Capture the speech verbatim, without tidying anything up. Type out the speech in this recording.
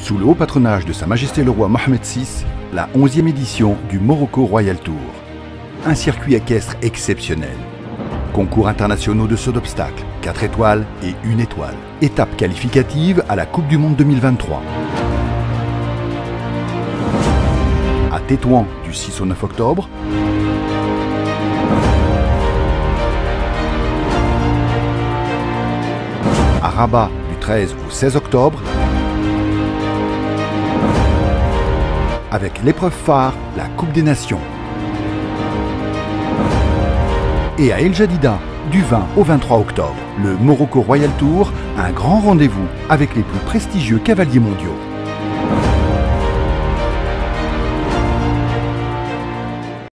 Sous le haut patronage de Sa Majesté le Roi Mohammed six, la onzième édition du Morocco Royal Tour. Un circuit équestre exceptionnel. Concours internationaux de saut d'obstacles, quatre étoiles et une étoile. Étape qualificative à la Coupe du Monde deux mille vingt-trois. À Tétouan du six au neuf octobre. À Rabat du treize au seize octobre. Avec l'épreuve phare, la Coupe des Nations. Et à El Jadida, du vingt au vingt-trois octobre, le Morocco Royal Tour, un grand rendez-vous avec les plus prestigieux cavaliers mondiaux.